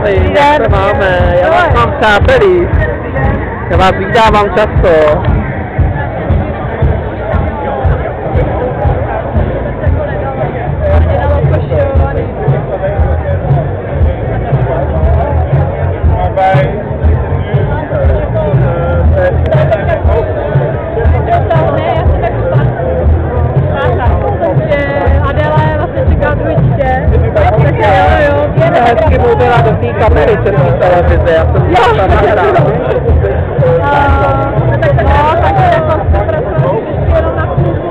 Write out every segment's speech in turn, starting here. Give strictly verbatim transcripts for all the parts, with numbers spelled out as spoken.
Dobrý den, jak se máme? Já vás mám přátelí. Já vás vítávám často. Hezky mluvila do té kamery České televize, já jsem já tam nahrál. Tak no, takže jako jste pracovali ještě jenom na klubu.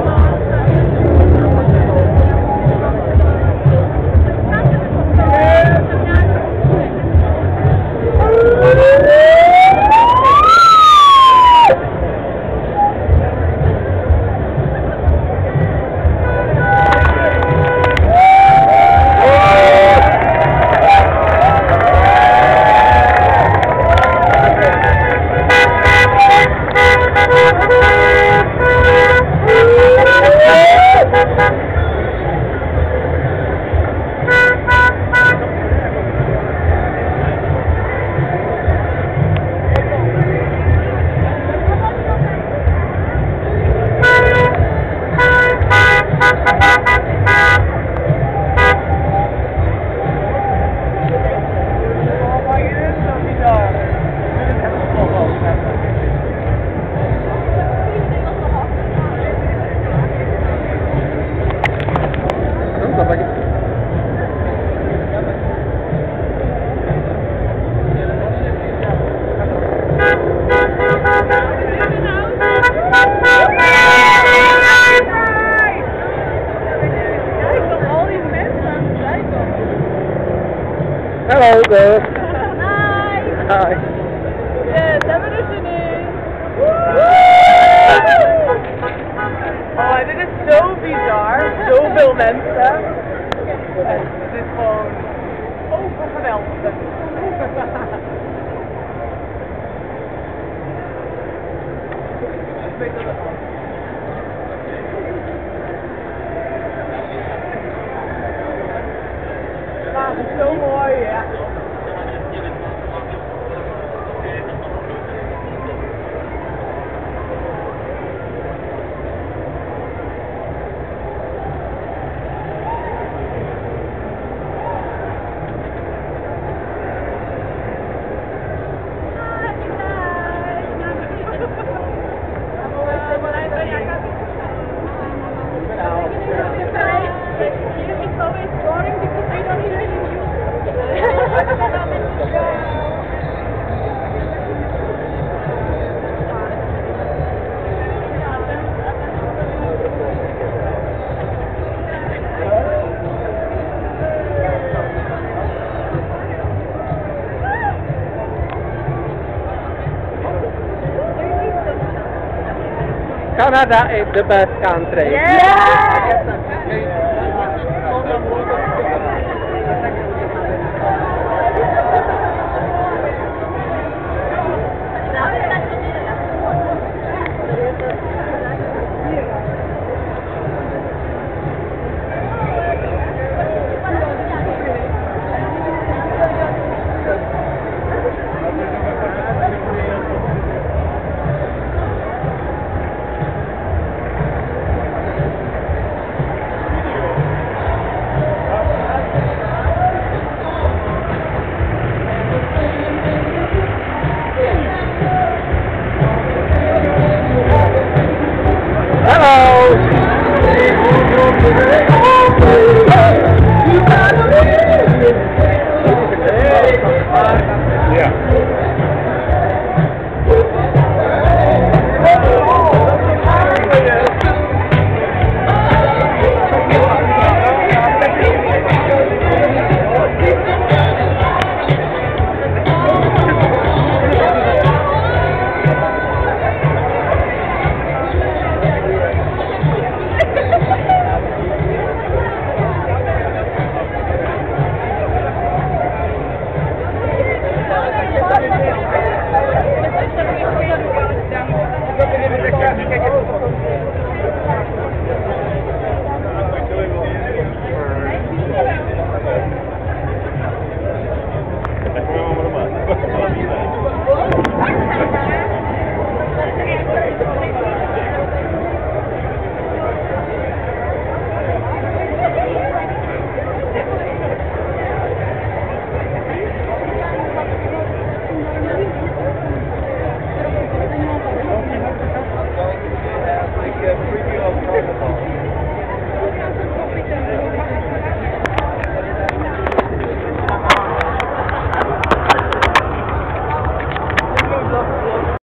Hello girls. Hi. Hi. Yes, evolutioning. Oh, dit is zo bizar. Zoveel mensen. En het is gewoon overgeweldigd. Ik weet dat het al. Ah, het is zo mooi, ja. Canada is the best country. Yeah!